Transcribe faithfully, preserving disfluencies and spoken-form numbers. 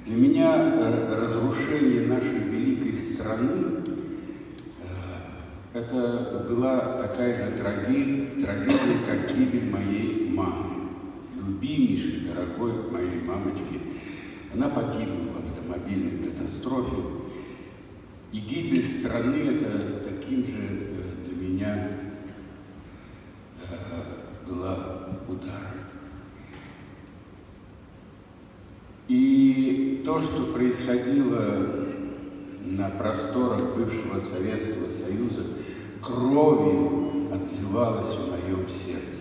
Для меня разрушение нашей великой страны – это была такая же трагедия, трагедия, как гибель моей мамы, любимейшей, дорогой моей мамочки. Она погибла в автомобильной катастрофе. И гибель страны – это таким же для меня была ударом. И то, что происходило на просторах бывшего Советского Союза, кровью отзывалось в моем сердце.